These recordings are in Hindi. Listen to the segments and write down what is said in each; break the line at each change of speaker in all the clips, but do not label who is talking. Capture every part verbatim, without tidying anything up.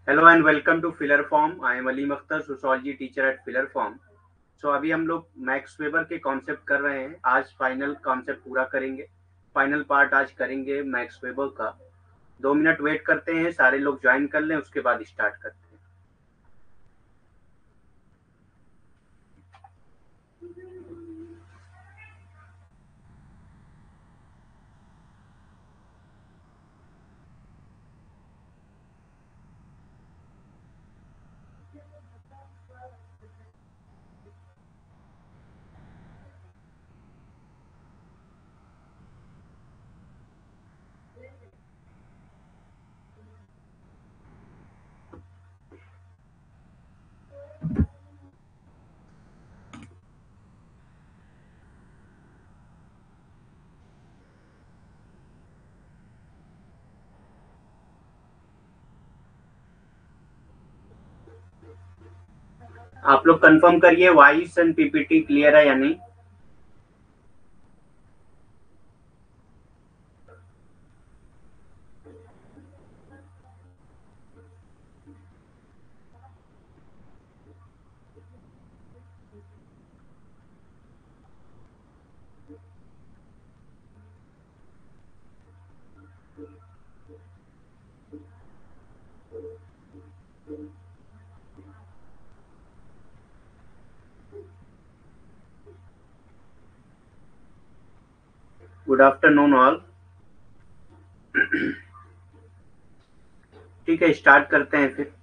Hello and welcome to filler form. I am Aleem Akhtar, sociology teacher at filler form. So अभी हम लोग मैक्स वेबर के कॉन्सेप्ट कर रहे हैं। आज फाइनल कॉन्सेप्ट पूरा करेंगे, फाइनल पार्ट आज करेंगे मैक्स वेबर का। दो मिनट वेट करते हैं, सारे लोग ज्वाइन कर लें, उसके बाद स्टार्ट करते हैं। आप लोग कंफर्म करिए वॉइस एंड पीपीटी क्लियर है या नहीं। Good afternoon all. ठीक है, स्टार्ट करते हैं फिर।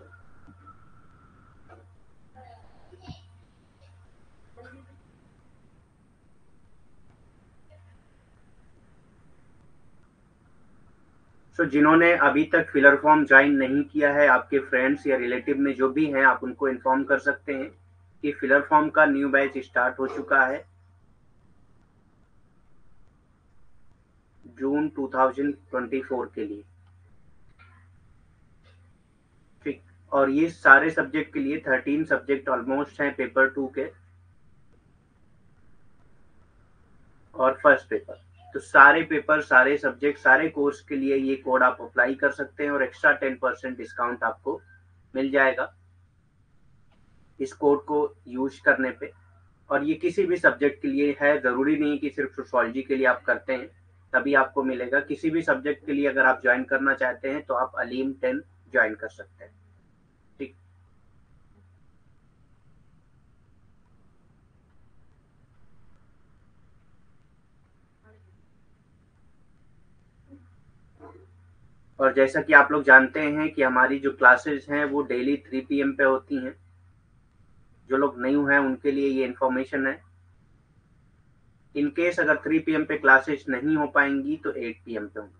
सो so, जिन्होंने अभी तक फिलर फॉर्म ज्वाइन नहीं किया है, आपके फ्रेंड्स या रिलेटिव में जो भी हैं, आप उनको इन्फॉर्म कर सकते हैं कि फिलर फॉर्म का न्यू बैच स्टार्ट हो चुका है जून दो हज़ार चौबीस के लिए। ठीक। और ये सारे सब्जेक्ट के लिए थर्टीन सब्जेक्ट ऑलमोस्ट हैं पेपर टू के और फर्स्ट पेपर। तो सारे पेपर, सारे सब्जेक्ट, सारे कोर्स के लिए ये कोड आप अप्लाई कर सकते हैं और एक्स्ट्रा टेन परसेंट डिस्काउंट आपको मिल जाएगा इस कोड को यूज करने पे। और ये किसी भी सब्जेक्ट के लिए है, जरूरी नहीं कि सिर्फ सोशोलॉजी के लिए आप करते हैं तभी आपको मिलेगा। किसी भी सब्जेक्ट के लिए अगर आप ज्वाइन करना चाहते हैं तो आप अलीम टेन ज्वाइन कर सकते हैं। ठीक। और जैसा कि आप लोग जानते हैं कि हमारी जो क्लासेस हैं वो डेली थ्री पी एम पे होती हैं। जो लोग न्यू हैं उनके लिए ये इन्फॉर्मेशन है। इन केस अगर थ्री पी एम पे क्लासेस नहीं हो पाएंगी तो एट पी एम पे होंगी।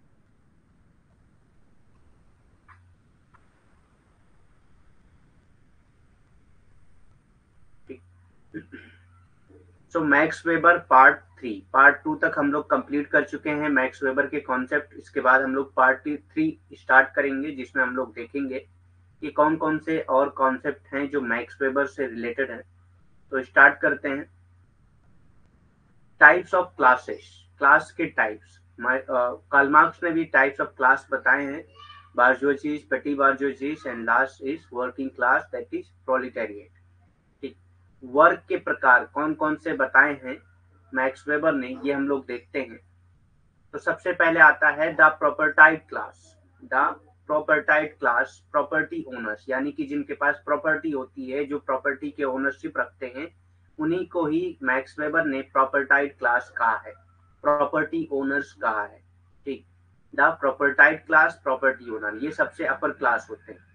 So Max Weber part three, part two तक हम लोग कंप्लीट कर चुके हैं मैक्स वेबर के कॉन्सेप्ट। इसके बाद हम लोग पार्ट थ्री स्टार्ट करेंगे जिसमें हम लोग देखेंगे कि कौन कौन से और कॉन्सेप्ट हैं जो मैक्स वेबर से रिलेटेड है। तो स्टार्ट करते हैं। टाइप्स ऑफ क्लासेस, क्लास के टाइप्स। कार्ल मार्क्स ने भी टाइप्स ऑफ क्लास बताए हैं। Bourgeoisie, petty bourgeoisie and last is working class, that is proletariat. ठीक। वर्ग के प्रकार कौन कौन से बताए हैं मैक्स वेबर ने, ये हम लोग देखते हैं। तो सबसे पहले आता है the propertied class. The propertied class, property owners, यानी कि जिनके पास प्रॉपर्टी होती है, जो प्रॉपर्टी के ओनरशिप रखते हैं, उन्हीं को ही मैक्स वेबर ने प्रॉपर्टाइड क्लास कहा है, प्रॉपर्टी ओनर्स कहा है। ठीक। The propertied class, property owner, ये सबसे अपर क्लास होते हैं।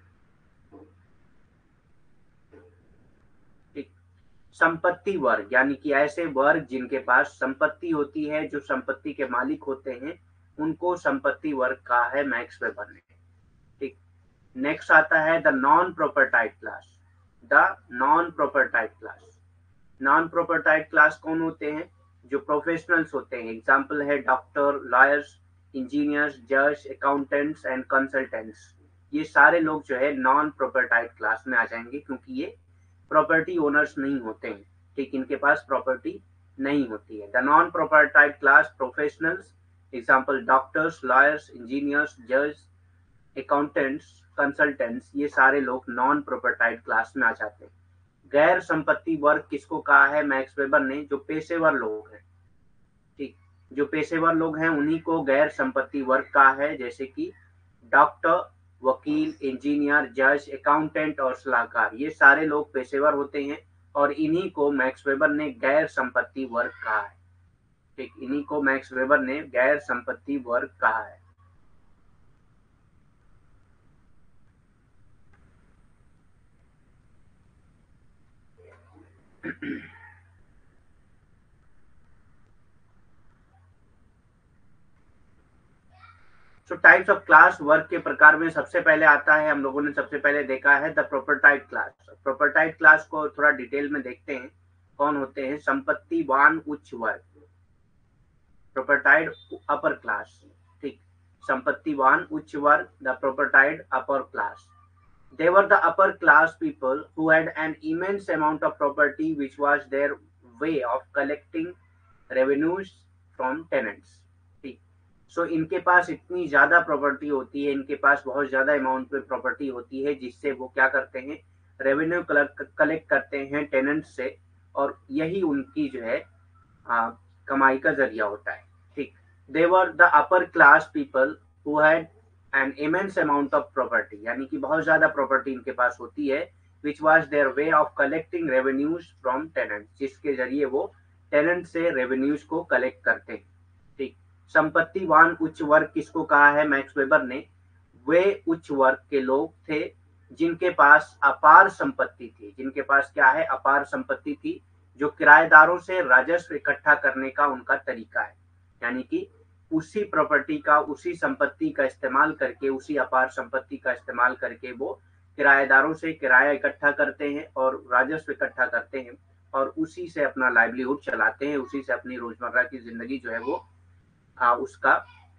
ठीक। संपत्ति वर्ग, यानी कि ऐसे वर्ग जिनके पास संपत्ति होती है, जो संपत्ति के मालिक होते हैं, उनको संपत्ति वर्ग कहा है मैक्स वेबर ने। ठीक। नेक्स्ट आता है the non propertied class. The non propertied class, non propertied class कौन होते हैं? जो प्रोफेशनल्स होते हैं। एग्जाम्पल है डॉक्टर, लॉयर्स, इंजीनियर्स, जज, अकाउंटेंट्स एंड कंसल्टेंट्स। ये सारे लोग जो है नॉन प्रोपर्टाइड क्लास में आ जाएंगे, क्योंकि ये प्रॉपर्टी ओनर्स नहीं होते हैं। ठीक, इनके पास प्रॉपर्टी नहीं होती है। The non propertied class professionals, example doctors, lawyers, engineers, जज, अकाउंटेंट्स, कंसल्टेंट्स, ये सारे लोग नॉन प्रोपर्टाइड क्लास में आ जाते हैं। गैर संपत्ति वर्ग किसको कहा है मैक्स वेबर ने? जो पेशेवर लोग हैं, ठीक, जो पेशेवर लोग हैं उन्हीं को गैर संपत्ति वर्ग कहा है, जैसे कि डॉक्टर, वकील, इंजीनियर, जज, अकाउंटेंट और सलाहकार, ये सारे लोग पेशेवर होते हैं और इन्हीं को मैक्स वेबर ने गैर संपत्ति वर्ग कहा है। ठीक, इन्हीं को मैक्स वेबर ने गैर संपत्ति वर्ग कहा है। सो टाइप्स ऑफ क्लास, वर्ग के प्रकार में सबसे पहले आता है, हम लोगों ने सबसे पहले देखा है the propertied class. Propertied class को थोड़ा डिटेल में देखते हैं, कौन होते हैं? संपत्तिवान उच्च वर्ग, प्रोपर्टाइड अपर क्लास, ठीक, संपत्तिवान उच्च वर्ग, the propertied upper class. They were the upper class people who had an immense amount of property which was their way of collecting revenues from tenants. ठीक, सो इनके पास इतनी ज्यादा प्रॉपर्टी होती है, इनके पास बहुत ज्यादा अमाउंट में प्रॉपर्टी होती है, जिससे वो क्या करते हैं? रेवेन्यू कलेक्ट करते हैं टेनेंट से, और यही उनकी जो है आ, कमाई का जरिया होता है। ठीक, they were the upper class people who had an immense amount of property, यानी कि बहुत ज्यादा प्रॉपर्टी इनके पास होती है, which was their way of collecting revenues from tenant, जिसके जरिए वो टेनेंट से रेवेन्यूज को कलेक्ट करते हैं। ठीक, संपत्तिवान उच्च वर्ग किसको कहा है मैक्स वेबर ने? वे उच्च वर्ग के लोग थे जिनके पास अपार संपत्ति थी, जिनके पास क्या है? अपार संपत्ति थी, जो किराएदारों से राजस्व इकट्ठा करने का उनका तरीका है, यानी कि उसी प्रॉपर्टी का, उसी संपत्ति का इस्तेमाल करके, उसी अपार संपत्ति का इस्तेमाल करके वो किराएदारों से किराया इकट्ठा करते हैं और राजस्व इकट्ठा करते हैं, और उसी से अपना लाइवलीहुड चलाते हैं, उसी से अपनी रोजमर्रा की जिंदगी जो है वो आ, उसका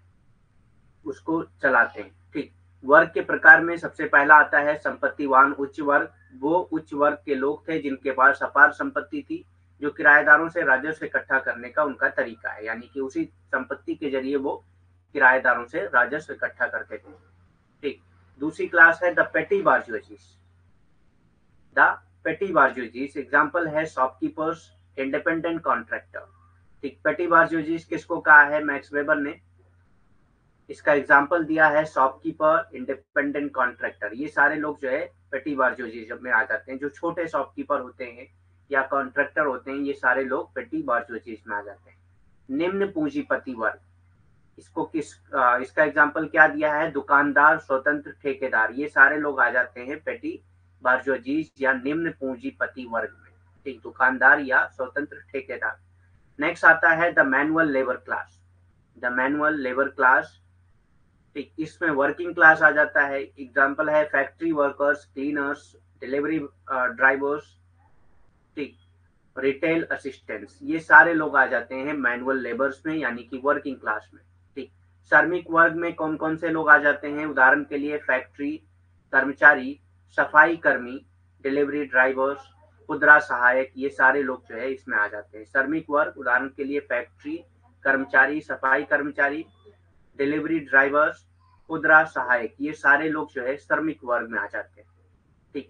उसको चलाते हैं। ठीक, वर्ग के प्रकार में सबसे पहला आता है संपत्तिवान उच्च वर्ग। वो उच्च वर्ग के लोग थे जिनके पास अपार संपत्ति थी, जो किराएदारों से राजस्व इकट्ठा करने का उनका तरीका है, यानी कि उसी संपत्ति के जरिए वो किराएदारों से राजस्व इकट्ठा करते थे। ठीक, दूसरी क्लास है the petty bourgeoisie. The petty bourgeoisie example है शॉपकीपर्स, इंडिपेंडेंट कॉन्ट्रैक्टर। ठीक, पेटी बार्जुएजीज किसको कहा है मैक्स वेबर ने? इसका एग्जांपल दिया है शॉपकीपर, इंडिपेंडेंट कॉन्ट्रैक्टर, ये सारे लोग जो है पेटी बार्जुएजीज में आ जाते हैं। जो छोटे शॉपकीपर होते हैं या कॉन्ट्रैक्टर होते हैं, ये सारे लोग पेटी बार्जुएजीज में आ जाते हैं। निम्न पूंजीपति वर्ग, इसको किस आ, इसका एग्जांपल क्या दिया है? दुकानदार, स्वतंत्र, ठेकेदार, ये सारे लोग आ जाते हैं पेटी बार्जुएजीज या निम्न पूंजीपति वर्ग में। ठीक, दुकानदार या स्वतंत्र ठेकेदार। नेक्स्ट आता है the manual labour class. The manual labour class, ठीक, इसमें वर्किंग क्लास आ जाता है। एग्जांपल है factory workers, cleaners, delivery drivers, ठीक, रिटेल असिस्टेंट्स, ये सारे लोग आ जाते हैं मैनुअल लेबर्स में, यानी कि वर्किंग क्लास में। ठीक, श्रमिक वर्ग में कौन कौन से लोग आ जाते हैं? उदाहरण के लिए फैक्ट्री कर्मचारी, सफाई कर्मी, डिलीवरी ड्राइवर्स, खुदरा सहायक, ये सारे लोग जो है इसमें आ जाते हैं। श्रमिक वर्ग उदाहरण के लिए फैक्ट्री कर्मचारी, सफाई कर्मचारी, डिलीवरी ड्राइवर्स, खुदरा सहायक, ये सारे लोग जो है श्रमिक वर्ग में आ जाते हैं। ठीक,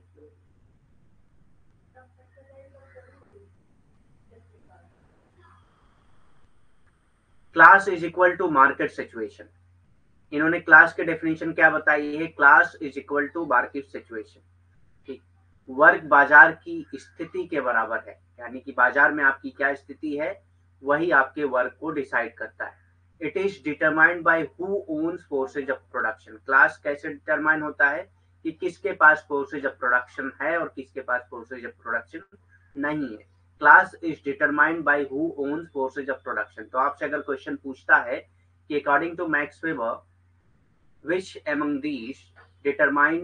class is equal to market situation. इन्होंने क्लास के डेफिनेशन क्या बताई है? Class is equal to market situation. ठीक, वर्ग बाजार की स्थिति के बराबर है, यानी कि बाजार में आपकी क्या स्थिति है वही आपके वर्ग को डिसाइड करता है। It is determined by who owns forces of production. Class कैसे डिटरमाइन होता है? कि किसके पास फोर्सेज ऑफ प्रोडक्शन है और किसके पास फोर्सेज ऑफ प्रोडक्शन नहीं है। Class is determined by who owns forces of production. तो आपसे अगर क्वेश्चन पूछता है कि according to Max Weber which among these determine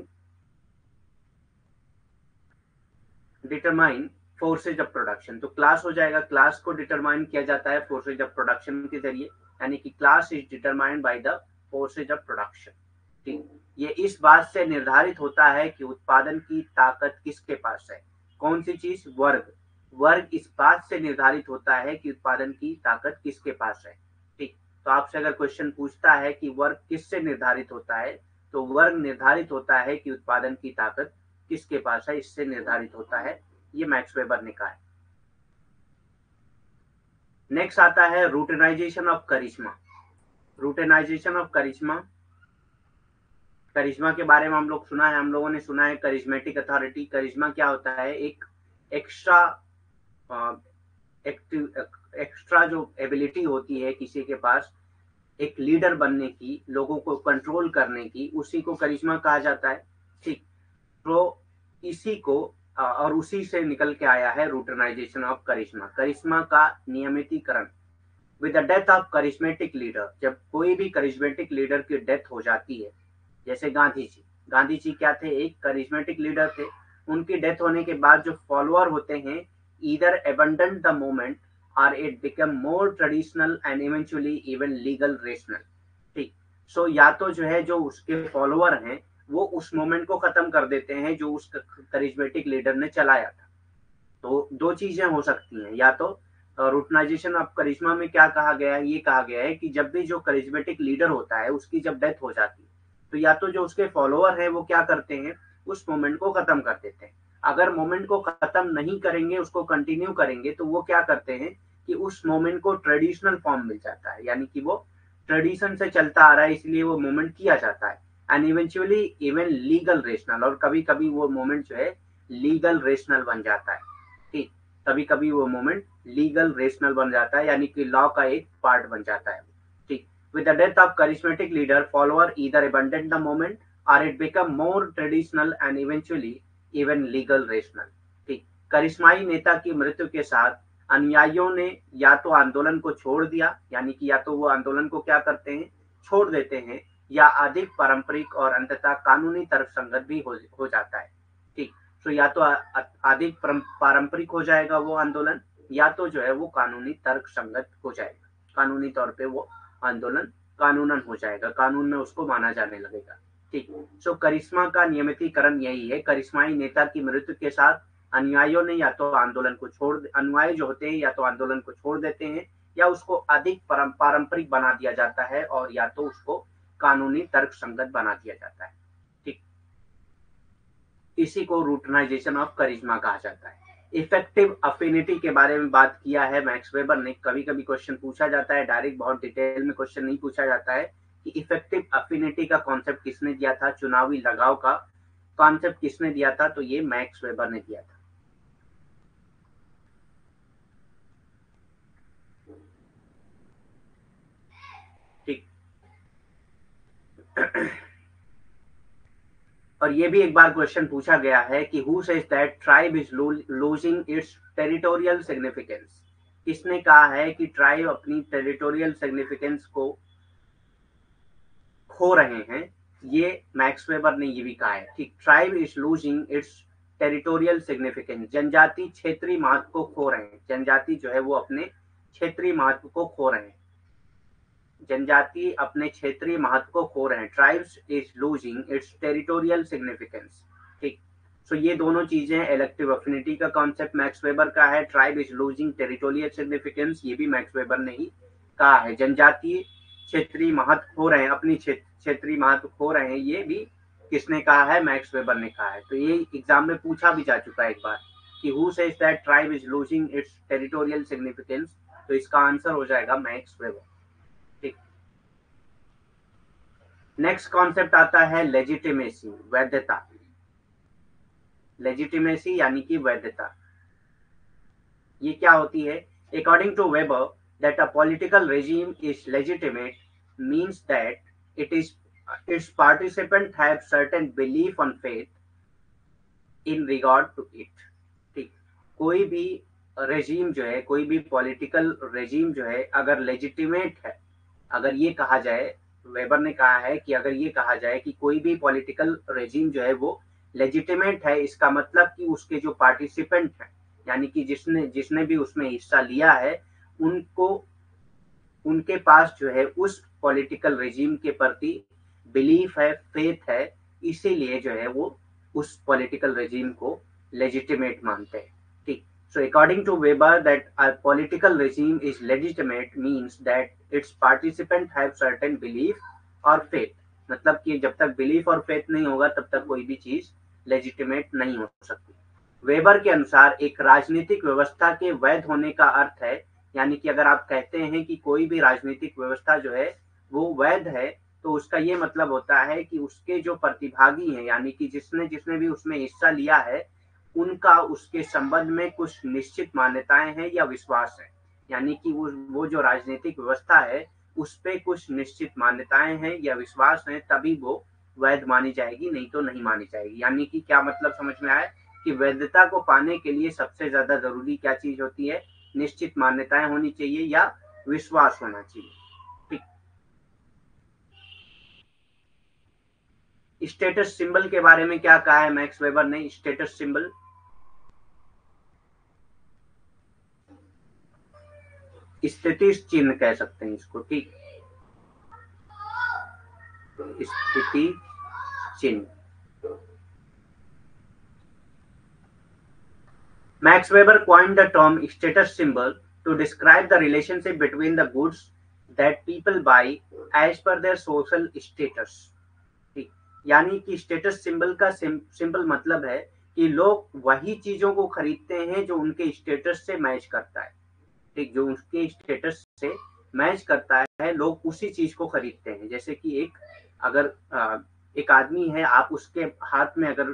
determine forces of production, तो क्लास हो जाएगा, क्लास को डिटरमाइन किया जाता है फोर्सेज ऑफ प्रोडक्शन के जरिए, यानी कि class is determined by the forces of production. ठीक, ये इस बात से निर्धारित होता है कि उत्पादन की ताकत किसके पास है। कौन सी चीज? वर्ग। वर्ग इस बात से निर्धारित होता है कि उत्पादन की ताकत किसके पास है। ठीक, तो आपसे अगर क्वेश्चन पूछता है कि वर्ग किससे निर्धारित होता है, तो वर्ग निर्धारित होता है कि उत्पादन की ताकत किसके पास है, इससे निर्धारित होता है। ये मैक्स वेबर ने कहा है। नेक्स्ट आता है रूटेनाइजेशन ऑफ करिश्मा। रूटेनाइजेशन ऑफ करिश्मा, करिश्मा के बारे में हम लोग सुना है, हम लोगों ने सुना है करिश्मेटिक अथॉरिटी। करिश्मा क्या होता है, एक एक्स्ट्रा एक्स्ट्रा जो एबिलिटी होती है किसी के पास एक लीडर बनने की, लोगों को कंट्रोल करने की, उसी को करिश्मा कहा जाता है। ठीक, तो इसी को और उसी से निकल के आया है रूटेनाइजेशन ऑफ करिश्मा। करिश्मा का नियमितीकरण। With the death of charismatic leader, जब कोई भी करिश्मेटिक लीडर की डेथ हो जाती है, जैसे गांधी जी, गांधी जी क्या थे, एक करिश्मेटिक लीडर थे। उनकी डेथ होने के बाद जो फॉलोअर होते हैं, ईदर अबंडन द मूवमेंट और it become more traditional and eventually even legal rational. ठीक, सो या तो जो है जो उसके फॉलोअर हैं वो उस मूवमेंट को खत्म कर देते हैं जो उस करिश्मेटिक लीडर ने चलाया था। तो दो चीजें हो सकती हैं, या तो रूटेनाइजेशन ऑफ करिश्मा में क्या कहा गया है, ये कहा गया है कि जब भी जो करिश्मेटिक लीडर होता है उसकी जब डेथ हो जाती है, तो या तो जो उसके फॉलोअर है वो क्या करते हैं, उस मोमेंट को खत्म कर देते हैं। अगर मोमेंट को खत्म नहीं करेंगे, उसको कंटिन्यू करेंगे, तो वो क्या करते हैं कि उस मोमेंट को ट्रेडिशनल फॉर्म मिल जाता है, यानी कि वो ट्रेडिशन से चलता आ रहा है, इसलिए वो मोमेंट किया जाता है। And eventually even legal rational, और कभी कभी वो मोमेंट जो है लीगल रेशनल बन जाता है। ठीक, कभी कभी वो मोमेंट लीगल रेशनल बन जाता है, यानी कि लॉ का एक पार्ट बन जाता है। ठीक, with the death of charismatic leader, follower either abandon the movement or it become more traditional and eventually even legal rational। ठीक, करिश्माई नेता की मृत्यु के साथ अनुयायियों ने या तो आंदोलन को छोड़ दिया, यानी कि या तो वो आंदोलन को क्या करते हैं, छोड़ देते हैं, या अधिक पारंपरिक और अंततः कानूनी तर्कसंगत भी हो, हो जाता है। ठीक, तो या तो अधिक पारंपरिक हो जाएगा वो आंदोलन, या तो जो है वो कानूनी तर्कसंगत हो जाएगा, कानूनी तौर पे वो आंदोलन कानूनन हो जाएगा, कानून में उसको माना जाने लगेगा। ठीक, सो करिश्मा का नियमितीकरण यही है। करिश्माई नेता की मृत्यु के साथ अनुयायियों ने या तो आंदोलन को छोड़, अनुयायी जो होते हैं या तो आंदोलन को छोड़ देते हैं, या उसको अधिक पारंपरिक बना दिया जाता है, और या तो उसको कानूनी तर्कसंगत बना दिया जाता है। ठीक, इसी को रूटेनाइजेशन ऑफ करिश्मा कहा जाता है। इफेक्टिव अफिनिटी के बारे में बात किया है मैक्स वेबर ने। कभी कभी क्वेश्चन पूछा जाता है, डायरेक्ट बहुत डिटेल में क्वेश्चन नहीं पूछा जाता है कि इफेक्टिव अफिनिटी का कॉन्सेप्ट किसने दिया था, चुनावी लगाव का कॉन्सेप्ट किसने दिया था, तो ये मैक्स वेबर ने दिया था। ठीक, और ये भी एक बार क्वेश्चन पूछा गया है कि who says that tribe is losing its territorial significance. किसने कहा है कि ट्राइब अपनी टेरिटोरियल सिग्निफिकेंस को खो रहे हैं, ये मैक्स वेबर ने ये भी कहा है कि tribe is losing its territorial significance. जनजाति क्षेत्रीय महत्व को खो रहे हैं, जनजाति जो है वो अपने क्षेत्रीय महत्व को खो रहे हैं, जनजाति अपने क्षेत्रीय महत्व को खो रहे हैं। Tribes is losing its territorial significance. ठीक, सो ये दोनों चीजें, इलेक्टिव अफिनिटी का कॉन्सेप्ट मैक्स वेबर का है, tribe is losing territorial significance ये भी मैक्स वेबर ने ही कहा है। जनजातीय क्षेत्रीय महत्व खो रहे हैं, अपनी क्षेत्रीय महत्व खो रहे हैं, ये भी किसने कहा है, मैक्स वेबर ने कहा है। तो ये एग्जाम में पूछा भी जा चुका है एक बार कि who says that tribe is losing its territorial significance, तो इसका आंसर हो जाएगा मैक्स वेबर। ठीक, नेक्स्ट कॉन्सेप्ट आता है लेजिटिमेसी, वैधता। लेजिटिमेसी यानी कि वैधता, ये क्या होती है। According to Weber, that a political regime is legitimate means that it is its participants have certain belief and faith in regard to it। ठीक, कोई भी रेजिम जो है, कोई भी पॉलिटिकल रेजिम जो है अगर लेजिटिमेट है, अगर ये कहा जाए, वेबर ने कहा है कि अगर ये कहा जाए कि कोई भी पॉलिटिकल रेजिम जो है वो लेजिटिमेट है, इसका मतलब कि उसके जो पार्टिसिपेंट हैं, यानी कि जिसने जिसने भी उसमें हिस्सा लिया है, उनको उनके पास जो है उस पॉलिटिकल रेजिम के प्रति बिलीफ है, फेथ है, इसीलिए जो है वो उस पॉलिटिकल रेजिम को लेजिटिमेट मानते हैं। ठीक, so according to Weber that a political regime is legitimate means that its participant have certain belief और फेथ। मतलब कि जब तक बिलीफ और फेथ नहीं होगा तब तक कोई भी चीज लेजिटिमेट नहीं हो सकती। वेबर के अनुसार एक राजनीतिक व्यवस्था के वैध होने का अर्थ है, यानी कि अगर आप कहते हैं कि कोई भी राजनीतिक व्यवस्था जो है वो वैध है, तो उसका ये मतलब होता है कि उसके जो प्रतिभागी हैं, यानी कि जिसने जिसने भी उसमें हिस्सा लिया है, उनका उसके संबंध में कुछ निश्चित मान्यताएं हैं या विश्वास है। यानी कि वो वो जो राजनीतिक व्यवस्था है उस पे कुछ निश्चित मान्यताएं हैं या विश्वास हैं, तभी वो वैध मानी जाएगी, नहीं तो नहीं मानी जाएगी। यानी कि क्या मतलब समझ में आया कि वैधता को पाने के लिए सबसे ज्यादा जरूरी क्या चीज होती है? निश्चित मान्यताएं होनी चाहिए या विश्वास होना चाहिए। ठीक। स्टेटस सिंबल के बारे में क्या कहा है मैक्स वेबर ने? स्टेटस सिंबल स्थिति चिन्ह कह सकते हैं इसको। ठीक, स्थिति चिन्ह। Max Weber coined the term status symbol to describe the relationship between the goods that people buy as per their social status. ठीक, यानी कि स्टेटस सिंबल का सिंपल मतलब है कि लोग वही चीजों को खरीदते हैं जो उनके स्टेटस से मैच करता है। ठीक, जो उनके स्टेटस से मैच करता है लोग उसी चीज को खरीदते हैं। जैसे कि एक अगर आ, एक आदमी है, आप उसके हाथ में अगर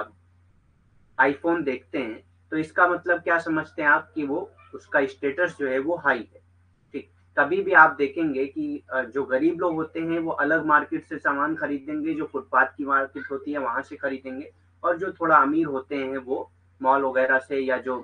आईफोन देखते हैं तो इसका मतलब क्या समझते हैं आप? कि वो उसका स्टेटस जो है वो हाई है। ठीक, कभी भी आप देखेंगे कि जो गरीब लोग होते हैं वो अलग मार्केट से सामान खरीदेंगे, जो फुटपाथ की मार्केट होती है वहां से खरीदेंगे, और जो थोड़ा अमीर होते हैं वो मॉल वगैरह से या जो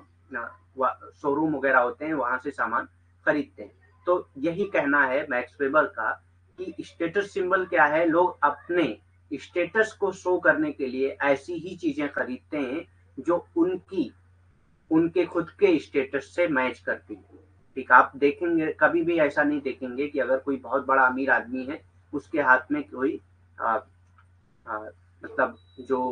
शोरूम वगैरह होते हैं वहां से सामान खरीदते हैं। तो यही कहना है मैक्स वेबर का कि स्टेटस सिंबल क्या है? लोग अपने स्टेटस को शो करने के लिए ऐसी ही चीजें खरीदते हैं जो उनकी उनके खुद के स्टेटस से मैच करती है। ठीक, आप देखेंगे कभी भी ऐसा नहीं देखेंगे कि अगर कोई बहुत बड़ा अमीर आदमी है उसके हाथ में कोई आ, आ, मतलब जो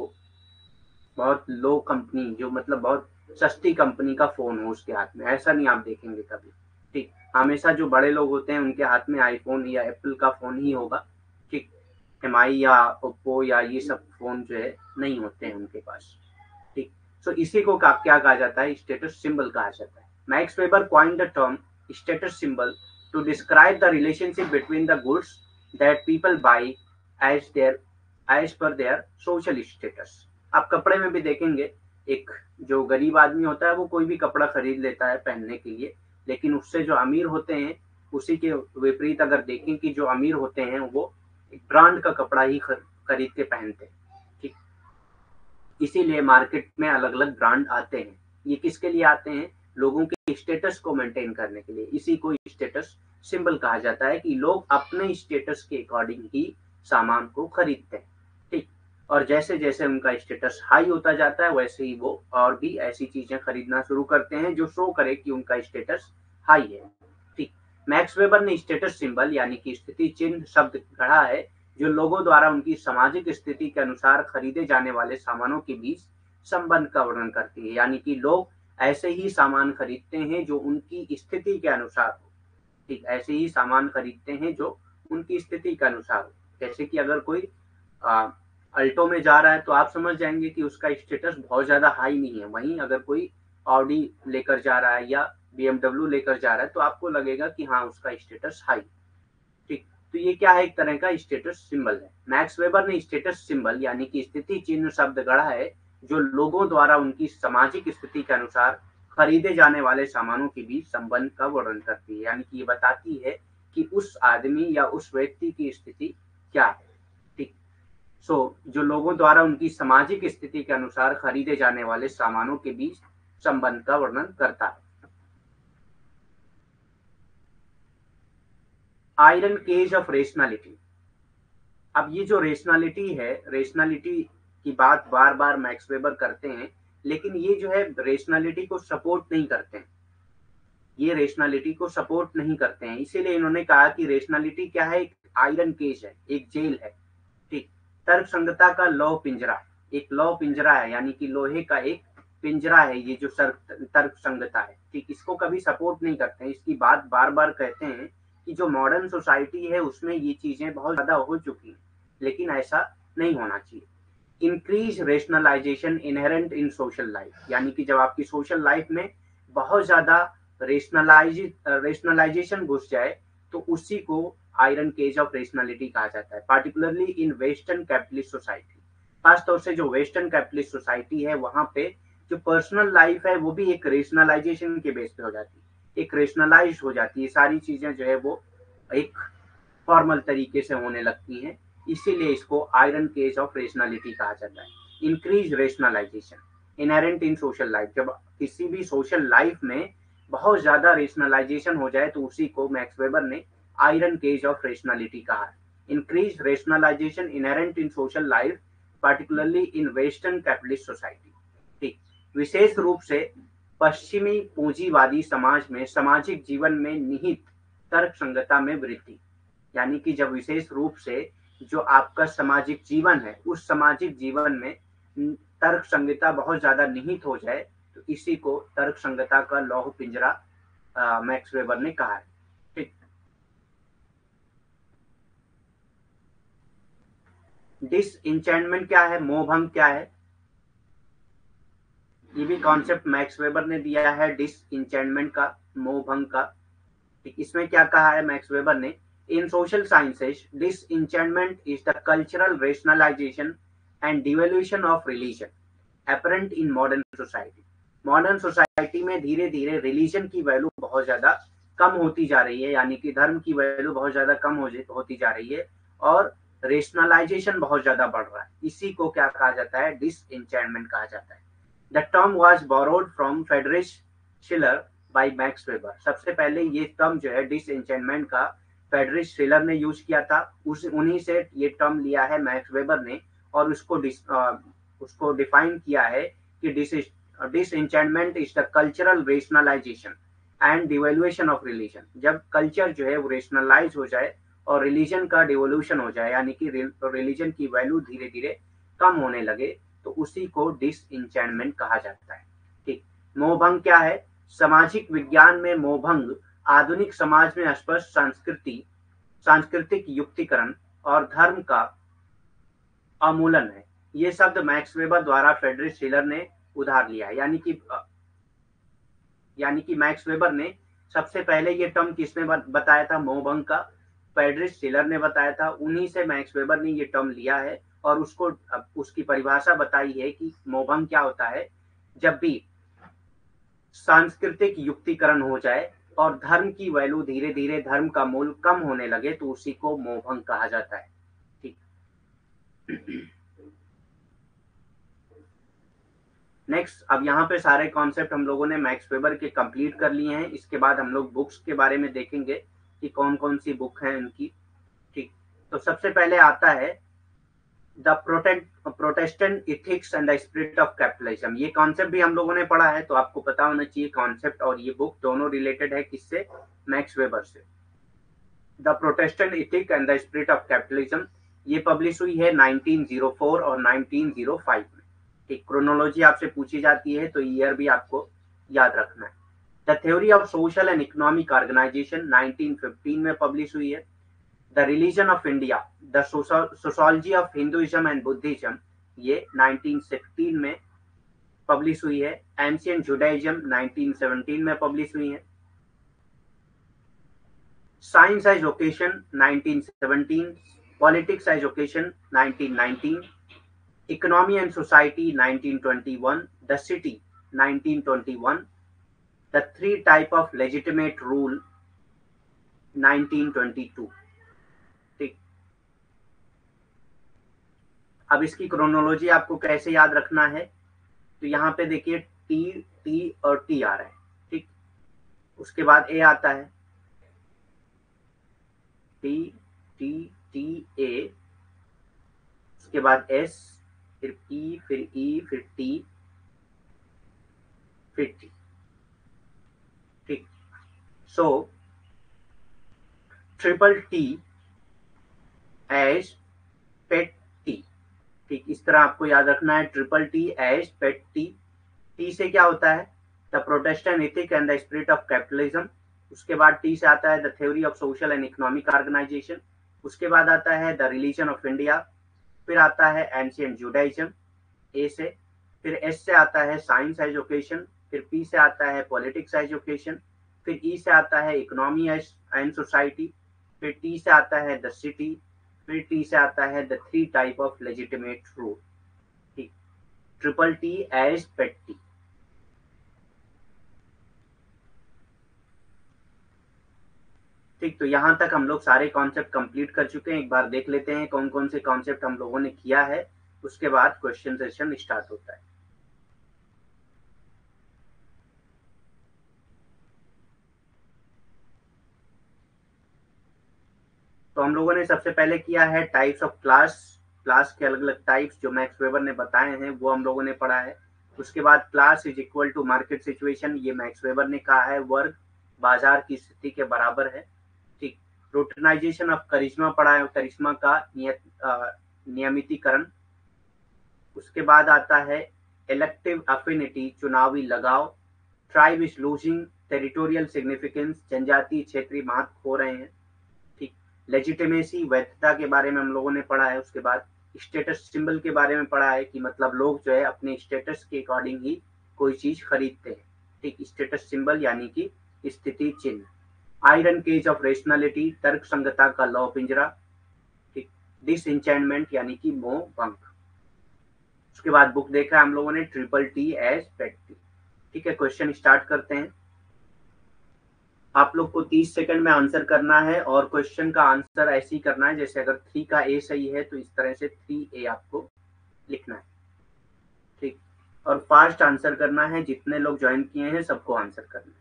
बहुत लो कंपनी, जो मतलब बहुत सस्ती कंपनी का फोन हो उसके हाथ में, ऐसा नहीं आप देखेंगे कभी। ठीक, हमेशा जो बड़े लोग होते हैं उनके हाथ में आईफोन या एप्पल का फोन ही होगा। ठीक, एम आई या ओप्पो या ये सब फोन जो है नहीं होते हैं उनके पास। ठीक, सो इसी को क्या कहा जाता है? स्टेटस सिंबल कहा जाता है। Max Weber coined the term status symbol to describe the relationship between the goods that people buy as their as per their social status. आप कपड़े में भी देखेंगे, एक जो गरीब आदमी होता है वो कोई भी कपड़ा खरीद लेता है पहनने के लिए, लेकिन उससे जो अमीर होते हैं उसी के विपरीत अगर देखें कि जो अमीर होते हैं वो एक ब्रांड का कपड़ा ही खरीद के पहनते हैं। ठीक, इसीलिए मार्केट में अलग अलग ब्रांड आते हैं। ये किसके लिए आते हैं? लोगों के स्टेटस को मेंटेन करने के लिए। इसी को स्टेटस सिंबल कहा जाता है कि लोग अपने स्टेटस के अकॉर्डिंग ही सामान को खरीदते हैं। ठीक, और जैसे जैसे उनका स्टेटस हाई होता जाता है वैसे ही वो और भी ऐसी चीजें खरीदना शुरू करते हैं जो शो करे कि उनका स्टेटस हाई है। ठीक, मैक्स वेबर ने स्टेटस सिंबल यानी कि स्थिति चिन्ह शब्द गढ़ा है जो लोगों द्वारा उनकी सामाजिक स्थिति के अनुसार खरीदे जाने वाले सामानों के बीच संबंध का वर्णन करती है। यानी कि लोग ऐसे ही सामान खरीदते हैं जो उनकी स्थिति के अनुसार हो। ठीक, ऐसे ही सामान खरीदते हैं जो उनकी स्थिति के अनुसार हो। जैसे कि अगर कोई आ, अल्टो में जा रहा है तो आप समझ जाएंगे कि उसका स्टेटस बहुत ज्यादा हाई नहीं है। वहीं अगर कोई ऑडी लेकर जा रहा है या बीएमडब्ल्यू लेकर जा रहा है तो आपको लगेगा कि हाँ उसका स्टेटस हाई। ठीक, तो ये क्या है? एक तरह का स्टेटस सिंबल है। मैक्स वेबर ने स्टेटस सिंबल यानी कि स्थिति चिन्ह शब्द गढ़ा है जो लोगों द्वारा उनकी सामाजिक स्थिति के अनुसार खरीदे जाने वाले सामानों के बीच संबंध का वर्णन करती है। यानी कि ये बताती है कि उस आदमी या उस व्यक्ति की स्थिति क्या है। ठीक, सो जो लोगों द्वारा उनकी सामाजिक स्थिति के अनुसार खरीदे जाने वाले सामानों के बीच संबंध का वर्णन करता है। Iron cage of rationality. अब ये जो रेशनैलिटी है, रेशनैलिटी की बात बार बार मैक्स वेबर करते हैं, लेकिन ये जो है रेशनैलिटी को सपोर्ट नहीं करते हैं। ये रेशनैलिटी को सपोर्ट नहीं करते हैं, इसीलिए इन्होंने कहा कि रेशनैलिटी क्या है? एक आयरन केज है, एक जेल है। ठीक, तर्क संगता का लौह पिंजरा, एक लौह पिंजरा है, यानी कि लोहे का एक पिंजरा है ये जो तर्क संगता है। ठीक, इसको कभी सपोर्ट नहीं करते हैं। इसकी बात बार बार कहते हैं कि जो मॉडर्न सोसाइटी है उसमें ये चीजें बहुत ज्यादा हो चुकी हैं। लेकिन ऐसा नहीं होना चाहिए। Increase rationalization inherent in social life, यानी कि जब आपकी सोशल लाइफ में बहुत ज्यादा रेशनलाइज रेशनलाइजेशन घुस जाए तो उसी को आयरन केज ऑफ रेशनलिटी कहा जाता है, particularly in western capitalist society. खासतौर से जो वेस्टर्न कैपिटलिस्ट सोसाइटी है वहां पे जो पर्सनल लाइफ है वो भी एक रेशनलाइजेशन के बेस पे हो जाती है, एक रेशनलाइज हो जाती है, सारी चीजें जो है वो एक फॉर्मल तरीके से होने लगती हैं, इसीलिए इसको आयरन केज ऑफ रेशनलिटी कहा जाता है। Increase rationalization inherent in social life, जब किसी भी सोशल लाइफ में बहुत ज्यादा रेशनलाइजेशन हो जाए तो उसी को मैक्स वेबर ने आयरन केज ऑफ रेशनलिटी कहा है। Increase rationalization inherent in social life particularly in western capitalist society. ठीक, विशेष रूप से पश्चिमी पूंजीवादी समाज में सामाजिक जीवन में निहित तर्क संगता में वृद्धि, यानी कि जब विशेष रूप से जो आपका सामाजिक जीवन है उस सामाजिक जीवन में तर्क संगता बहुत ज्यादा निहित हो जाए तो इसी को तर्क संगता का लौह पिंजरा मैक्स वेबर ने कहा है। ठीक, डिसइंचेंटमेंट क्या है, मोहभंग क्या है, ये भी कॉन्सेप्ट मैक्स वेबर ने दिया है डिसइंचेंटमेंट का, मोहभंग का। ठीक, इसमें क्या कहा है मैक्स वेबर ने, in social sciences disenchantment is the cultural rationalization and devolution of religion apparent in modern society. Modern society में धीरे धीरे रिलीजन की वैल्यू बहुत ज्यादा कम होती जा रही है, यानी कि धर्म की वैल्यू बहुत ज्यादा कम हो होती जा रही है और रेशनलाइजेशन बहुत ज्यादा बढ़ रहा है, इसी को क्या कहा जाता है, डिसइंचेंटमेंट कहा जाता है। The term was borrowed from Friedrich Schiller by Max Weber. सबसे पहले ये टर्म जो है डिसइंचेंटमेंट का फ्रेडरिक शिलर ने यूज किया था, उस उन्हीं से ये टर्म लिया है मैक्स वेबर ने और उसको डिस, आ, उसको डिफाइन किया है कि disenchantment is the cultural rationalization and devolution of religion. जब कल्चर जो है वो रेशनलाइज हो जाए और रिलीजन का डिवोल्यूशन हो जाए, यानी कि रिलीजन की वैल्यू धीरे धीरे कम होने लगे तो उसी को डिसइंचेंटमेंट कहा जाता है। ठीक, मोहभंग क्या है, सामाजिक विज्ञान में मोहभंग आधुनिक समाज में स्पष्ट संस्कृति सांस्कृतिक युक्तिकरण और धर्म का अमूलन है। ये शब्द मैक्स वेबर द्वारा फ्रेडरिक शिलर ने उधार लिया है, यानी कि यानी कि मैक्स वेबर ने सबसे पहले ये टर्म किसने बताया था, मोहभंग का फ्रेडरिक शिलर ने बताया था, उन्हीं से मैक्स वेबर ने ये टर्म लिया है और उसको उसकी परिभाषा बताई है कि मोहभंग क्या होता है, जब भी सांस्कृतिक युक्तिकरण हो जाए और धर्म की वैल्यू धीरे धीरे धर्म का मूल कम होने लगे तो उसी को मोहभंग कहा जाता है। ठीक, नेक्स्ट, अब यहाँ पे सारे कॉन्सेप्ट हम लोगों ने मैक्स वेबर के कंप्लीट कर लिए हैं। इसके बाद हम लोग बुक्स के बारे में देखेंगे कि कौन कौन सी बुक है उनकी। ठीक, तो सबसे पहले आता है the Protestant ethics and the spirit of capitalism. ये कॉन्सेप्ट भी हम लोगों ने पढ़ा है तो आपको पता होना चाहिए कॉन्सेप्ट और ये बुक दोनों रिलेटेड है किससे, मैक्स वेबर से। The Protestant ethic and the spirit of capitalism ये पब्लिश हुई है नाइनटीन ओ फोर और नाइनटीन ओ फाइव में। ठीक, क्रोनोलॉजी आपसे पूछी जाती है तो ईयर भी आपको याद रखना है। The theory of social and economic organization nineteen fifteen में पब्लिश हुई है। The religion of India, the sociology of Hinduism and Buddhism ये नाइनटीन सिक्सटीन में पब्लिश हुई है। एंशिएंट जुडाइज्म नाइनटीन सेवनटीन में पब्लिश हुई है। Science as vocation nineteen seventeen, politics as vocation nineteen nineteen, economy and society nineteen twenty one, the city nineteen twenty one, the three type of legitimate rule nineteen twenty two. ठीक, अब इसकी क्रोनोलॉजी आपको कैसे याद रखना है, तो यहाँ पे देखिए टी टी और टी आ रहा है। ठीक, उसके बाद ए आता है, टी टी टी ए, उसके बाद एस, फिर पी, फिर ई, फिर टी, फिर टी। ठीक, so triple T as pet T. ठीक, इस तरह आपको याद रखना है, triple T as pet T. T से क्या होता है, the Protestant ethic and the spirit of capitalism. उसके बाद टी से आता है the theory of social and economic organization. उसके बाद आता है द रिलीजन ऑफ इंडिया, फिर आता है एंशियंट जुडाइज्म ए से, फिर एस से आता है साइंस एजुकेशन, फिर पी से आता है पॉलिटिक्स एजुकेशन, फिर ई से आता है इकोनॉमी एंड सोसाइटी, फिर टी से आता है द सिटी, फिर टी से आता है the three type of legitimate rule. ठीक, triple T as pet T. ठीक, तो यहाँ तक हम लोग सारे कॉन्सेप्ट कंप्लीट कर चुके हैं। एक बार देख लेते हैं कौन कौन से कॉन्सेप्ट हम लोगों ने किया है, उसके बाद क्वेश्चन सेशन स्टार्ट होता है। तो हम लोगों ने सबसे पहले किया है टाइप्स ऑफ क्लास। क्लास के अलग अलग टाइप्स जो मैक्स वेबर ने बताए हैं वो हम लोगों ने पढ़ा है। उसके बाद class is equal to market situation, ये मैक्स वेबर ने कहा है, वर्ग बाजार की स्थिति के बराबर है। ठीक, रूटिनाइजेशन ऑफ करिश्मा पढ़ा है, करिश्मा का नियत नियमितीकरण। उसके बाद आता है इलेक्टिव अफिनिटी, चुनावी लगाव। Tribe is losing territorial significance, जनजातीय क्षेत्रीय महत्व हो रहे हैं। ठीक, लेजिटिमेसी, वैधता के बारे में हम लोगों ने पढ़ा है। उसके बाद स्टेटस सिंबल के बारे में पढ़ा है कि मतलब लोग जो है अपने स्टेटस के अकॉर्डिंग ही कोई चीज खरीदते हैं। ठीक, स्टेटस सिंबल यानी कि स्थिति चिन्ह। आयरन केज ऑफ रेशनलिटी, तर्क संगता का लौ पिंजरा। ठीक, डिसइंचेंटमेंट यानी कि मोह भंग। उसके बाद बुक देखा है हम लोगों ने triple T as pet T. ठीक है, क्वेश्चन स्टार्ट करते हैं। आप लोग को तीस सेकंड में आंसर करना है और क्वेश्चन का आंसर ऐसे ही करना है जैसे अगर थ्री का ए सही है तो इस तरह से थ्री ए आपको लिखना है। ठीक, और फास्ट आंसर करना है, जितने लोग ज्वाइन किए हैं सबको आंसर करना है।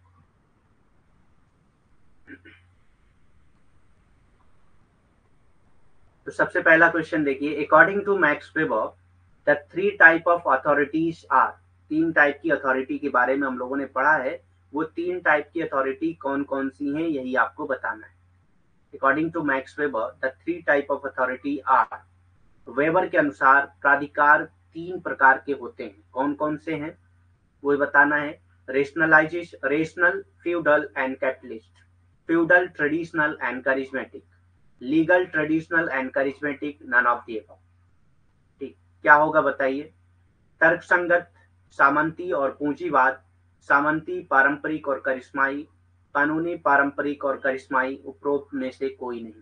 तो सबसे पहला क्वेश्चन देखिए, according to Max Weber the three type of authorities are. तीन टाइप की अथॉरिटी के बारे में हम लोगों ने पढ़ा है, वो तीन टाइप की अथॉरिटी कौन कौन सी हैं यही आपको बताना है। According to Max Weber the three type of authority are. Weber के अनुसार प्राधिकार तीन प्रकार के होते हैं, कौन कौन से हैं वो बताना है। Rationalization, rational, feudal and capitalist. Feudal, traditional and charismatic. Legal, traditional and charismatic, none of the above. ठीक, क्या होगा बताइए। तर्कसंगत, सामंती और पूंजीवाद। सामंती, पारंपरिक और करिश्माई। कानूनी, पारंपरिक और करिश्माई, उपरोक्त में से कोई नहीं।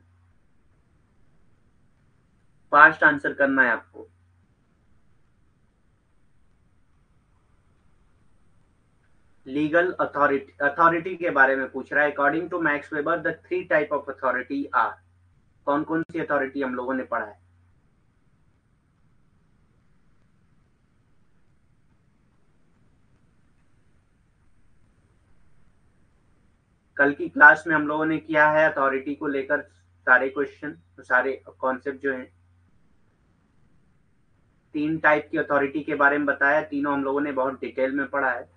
फास्ट आंसर करना है आपको। लीगल अथॉरिटी, अथॉरिटी के बारे में पूछ रहा है। According to Max Weber the three type of authority are. कौन कौन सी अथॉरिटी हम लोगों ने पढ़ा है। कल की क्लास में हम लोगों ने किया है अथॉरिटी को लेकर सारे क्वेश्चन, सारे कॉन्सेप्ट जो हैं। तीन टाइप की अथॉरिटी के बारे में बताया, तीनों हम लोगों ने बहुत डिटेल में पढ़ा है।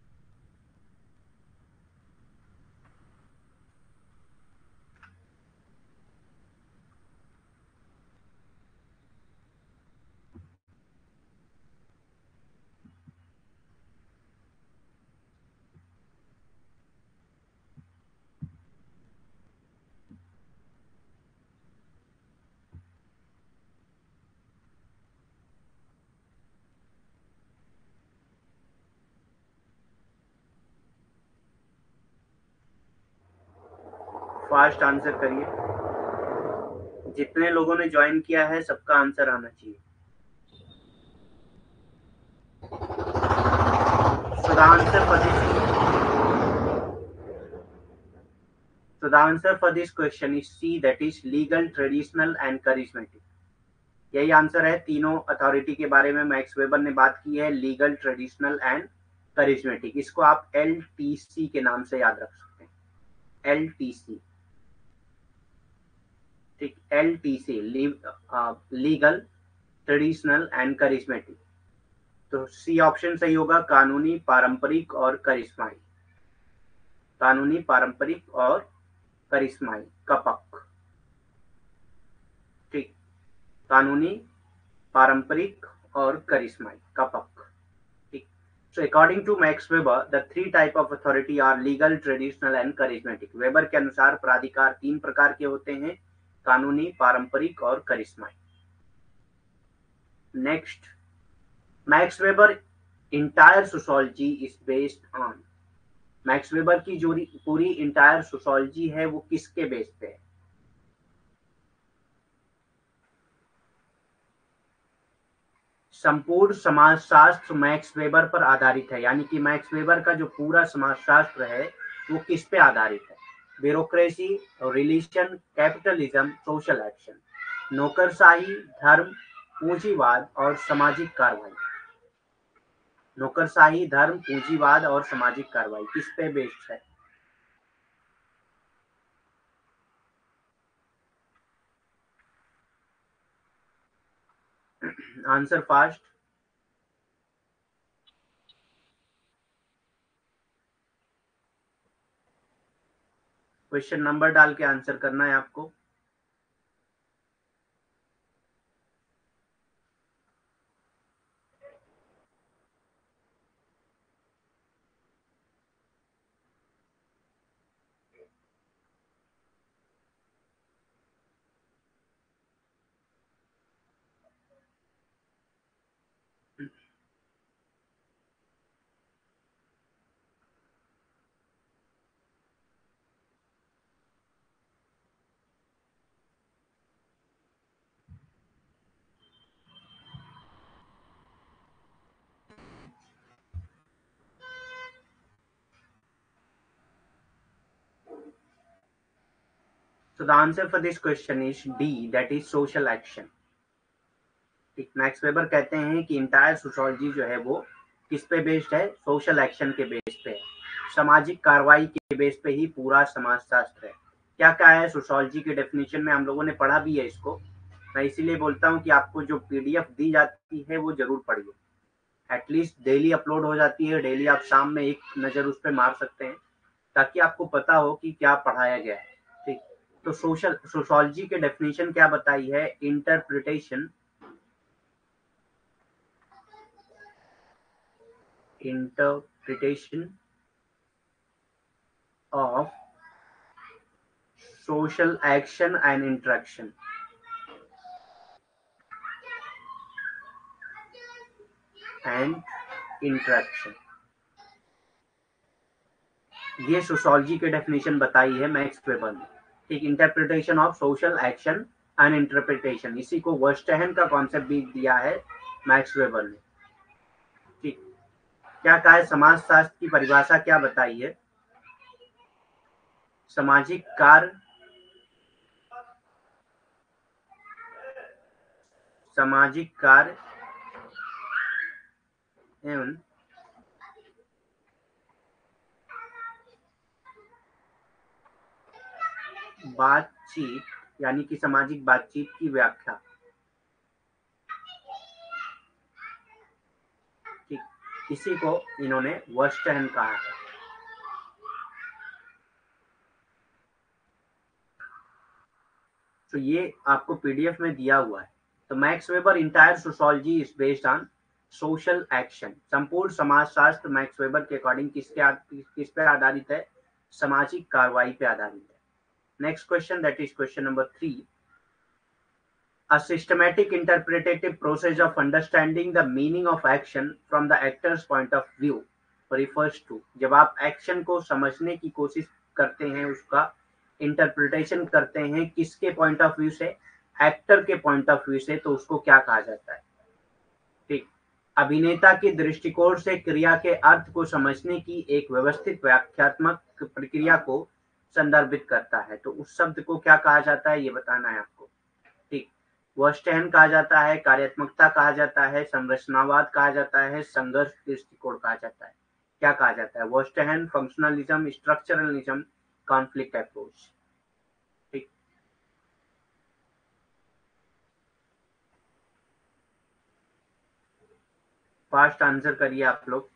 फास्ट आंसर करिए, जितने लोगों ने ज्वाइन किया है सबका आंसर आना चाहिए। So the answer for this, so the answer for this question is C, that is legal, traditional and charismatic. यही आंसर है। तीनों अथॉरिटी के बारे में मैक्स वेबर ने बात की है, लीगल, ट्रेडिशनल एंड करिश्मेटिक। इसको आप एल टी सी के नाम से याद रख सकते हैं, एल टी सी। ठीक, L T C, legal, traditional and charismatic. तो सी ऑप्शन सही होगा, कानूनी, पारंपरिक और करिश्माई। कानूनी, पारंपरिक और करिश्माई, कपक। ठीक, कानूनी, पारंपरिक और करिश्माई, कपक। ठीक, so according to Max Weber the three type of authority are legal, traditional and charismatic. Weber के अनुसार प्राधिकार तीन प्रकार के होते हैं, कानूनी, पारंपरिक और करिश्माई। Next, Max Weber entire sociology is based on. Max Weber की जो पूरी इंटायर सोशोलॉजी है वो किसके बेस पे है? संपूर्ण समाजशास्त्र मैक्स वेबर पर आधारित है, यानी कि मैक्स वेबर का जो पूरा समाजशास्त्र है वो किस पे आधारित है? Bureaucracy, religion, capitalism, social action. नौकरशाही, धर्म, पूंजीवाद और सामाजिक कार्रवाई। नौकरशाही, धर्म, पूंजीवाद और सामाजिक कार्रवाई किस पे बेस्ड है? Answer fast. क्वेश्चन नंबर डाल के आंसर करना है आपको। So the answer for this question is D, that is social action. ठीक, मैक्स वेबर कहते हैं कि इंटायर सोशोलॉजी जो है वो किस पे बेस्ड है? सोशल एक्शन के बेस पे है, सामाजिक कार्रवाई के बेस पे ही पूरा समाजशास्त्र है। क्या क्या है सोशोलॉजी के डेफिनेशन में, हम लोगों ने पढ़ा भी है इसको। मैं इसीलिए बोलता हूँ कि आपको जो पीडीएफ दी जाती है वो जरूर पढ़िए। एटलीस्ट डेली अपलोड हो जाती है, डेली आप शाम में एक नज़र उस पर मार सकते हैं ताकि आपको पता हो कि क्या पढ़ाया गया है। ठीक, तो सोशल सोशोलॉजी के डेफिनेशन क्या बताई है? Interpretation interpretation of social action and interaction and interaction ये सोशोलॉजी के डेफिनेशन बताई है मैक्स वेबर ने। ठीक, interpretation of social action and interpretation, इसी को वर्स्टहन का कॉन्सेप्ट भी दिया है मैक्स वेबर ने। ठीक, क्या कहा है? समाजशास्त्र की परिभाषा क्या बताई है? सामाजिक कार्य, सामाजिक कार्य एवं बातचीत, यानी कि सामाजिक बातचीत की व्याख्या। ठीक, इसी को इन्होंने वर्स्टहन कहा है। तो ये आपको पीडीएफ में दिया हुआ है। तो Max Weber entire sociology is based on social action. संपूर्ण समाजशास्त्र मैक्स वेबर के अकॉर्डिंग किसके किस पे आधारित है? सामाजिक कार्रवाई पे आधारित है। Next question, that is question number three. A systematic interpretative process of understanding the meaning of action from the actor's point of view refers to। जब आप एक्शन को समझने की कोशिश करते हैं, उसका इंटरप्रिटेशन करते हैं किसके पॉइंट ऑफ व्यू से? एक्टर के पॉइंट ऑफ व्यू से, तो उसको क्या कहा जाता है? ठीक, अभिनेता के दृष्टिकोण से क्रिया के अर्थ को समझने की एक व्यवस्थित व्याख्यात्मक प्रक्रिया को संदर्भित करता है। तो उस शब्द को क्या कहा जाता है ये बताना है आपको। ठीक, वर्स्टहन कहा जाता है, कार्यात्मकता कहा जाता है, संरचनावाद कहा जाता है, संघर्ष दृष्टिकोण कहा जाता है। क्या कहा जाता है? Verstehen, functionalism, structuralism, conflict approach. ठीक, फास्ट आंसर करिए आप लोग।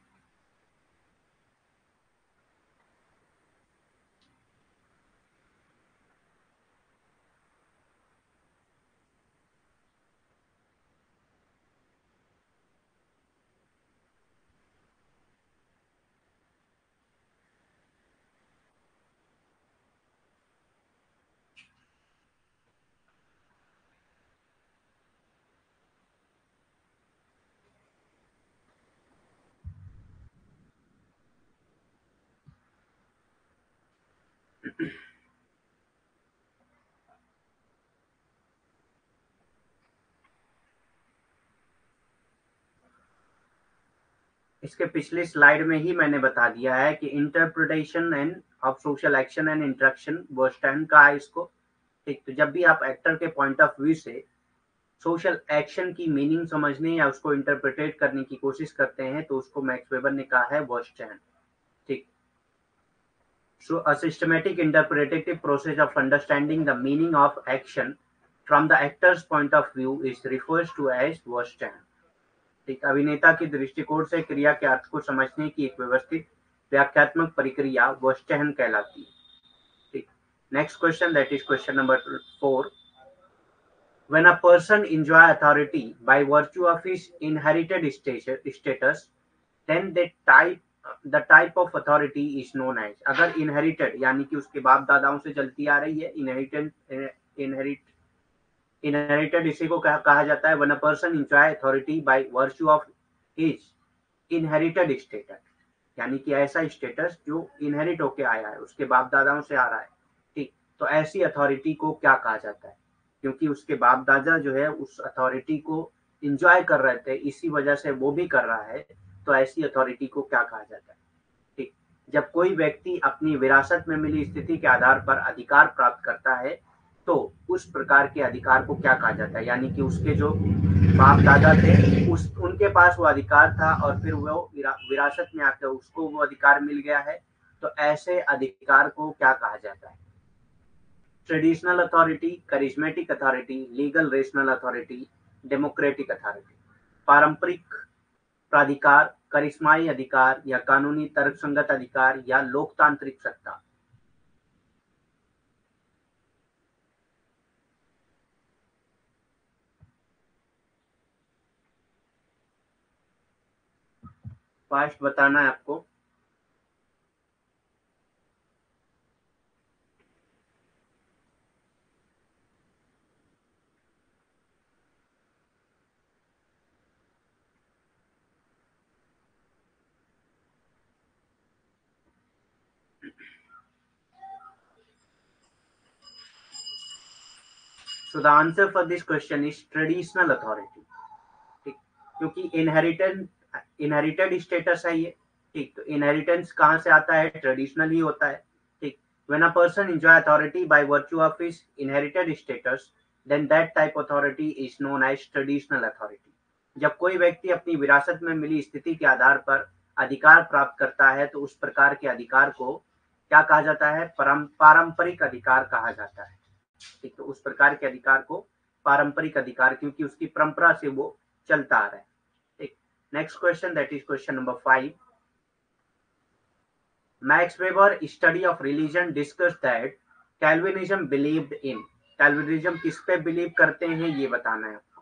इसके पिछले स्लाइड में ही मैंने बता दिया है कि interpretation and of social action and interaction verstehen का है इसको। ठीक, तो जब भी आप एक्टर के पॉइंट ऑफ व्यू से सोशल एक्शन की मीनिंग समझने या उसको इंटरप्रिटेट करने की कोशिश करते हैं तो उसको मैक्स वेबर ने कहा है वर्स्टैंड। ठीक, so a systematic interpretative process of understanding the meaning of action from the actor's point of view is refers to as वर्स्टैंड। ठीक, अभिनेता की दृष्टिकोण से क्रिया के अर्थ को समझने की एक व्यवस्थित व्याख्यात्मक प्रक्रिया वर्स्टैंड कहलाती है। ठीक, next question, that is question number four. When a person enjoy authority by virtue of his inherited status, then the type the type of authority is known as। अगर inherited यानी कि उसके बाप दादाओं से चलती आ रही है, inherited inherit इनहेरिटेड इसी को कहा, कहा जाता है when a person enjoy authority by virtue of his inherited status, यानी कि ऐसा स्टेटस जो इनहेरिट होके आया है, उसके बाप दादाओं से आ रहा है। ठीक, तो ऐसी अथॉरिटी को क्या कहा जाता है? क्योंकि उसके बाप दादा जो है उस अथॉरिटी को इंजॉय कर रहे थे, इसी वजह से वो भी कर रहा है, तो ऐसी अथॉरिटी को क्या कहा जाता है? ठीक, जब कोई व्यक्ति अपनी विरासत में मिली स्थिति के आधार पर अधिकार प्राप्त करता है तो उस प्रकार के अधिकार को क्या कहा जाता है? यानी कि उसके जो बाप दादा थे उस उनके पास वो अधिकार था और फिर वो विरा, विरासत में आकर उसको वो अधिकार मिल गया है, तो ऐसे अधिकार को क्या कहा जाता है? Traditional authority, charismatic authority, legal rational authority, democratic authority. पारंपरिक प्राधिकार, करिश्माई अधिकार या कानूनी तर्कसंगत अधिकार या लोकतांत्रिक सत्ता। फास्ट बताना है आपको। So the answer for this question is traditional authority। ठीक, क्योंकि इनहेरिटेड इनहेरिटेड स्टेटस है ये। ठीक, तो इनहेरिटेंस कहाँ से आता है? ट्रेडिशनल ही होता है। ठीक, when a person enjoy authority by virtue of his inherited status, then that type authority is known as traditional authority। जब कोई व्यक्ति अपनी विरासत में मिली स्थिति के आधार पर अधिकार प्राप्त करता है तो उस प्रकार के अधिकार को क्या कहा जाता है? परम पारंपरिक अधिकार कहा जाता है। ठीक, तो उस प्रकार के अधिकार को पारंपरिक अधिकार, क्योंकि उसकी परंपरा से वो चलता आ रहा है। ठीक, next question, that is question number five. Max Weber study of religion discuss that Calvinism believed in. Calvinism किस पे बिलीव करते हैं ये बताना है आपको।